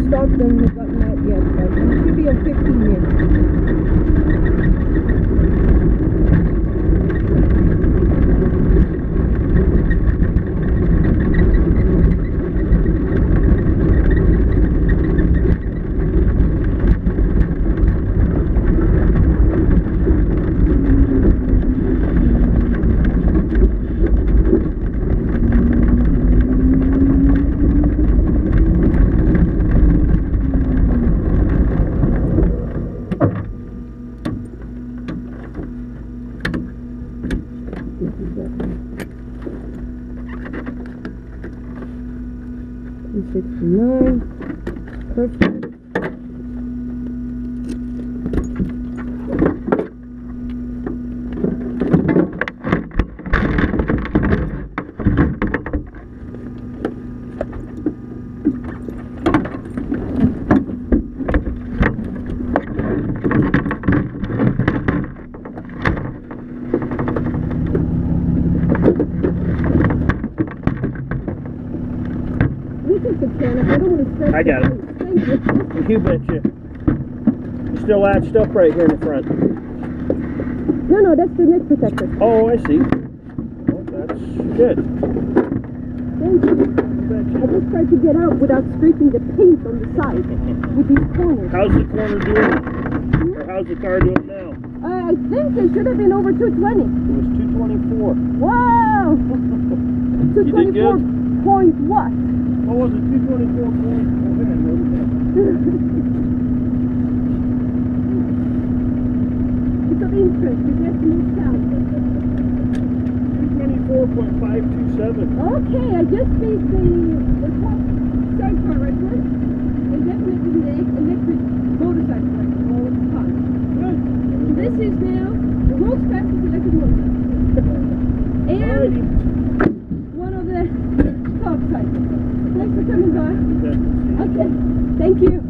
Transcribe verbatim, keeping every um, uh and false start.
stopped and gotten out yet, but it should be on fifteen here. sixty-nine, perfect. I got it. Thank you. You betcha. You're still latched up right here in the front. No, no, that's the neck protector. Oh, I see. Well, that's good. Thank you. You betcha. I just tried to get out without scraping the paint on the side with these corners. How's the corner doing? Or how's the car doing now? Uh, I think it should have been over two twenty. It was two twenty-four. Wow! two twenty-four point what? What was it? two twenty-four point? Oh, man, I wrote it down. It's of interest. You get to move down. two twenty-four point five two seven. Okay, I just made the, the top sidecar record. And definitely the electric motorcycle record all the time. Good. And this is now the world's fastest electric motorcycle. And Alrighty. one of the top cycles. Thanks for coming by. Okay. Okay, thank you.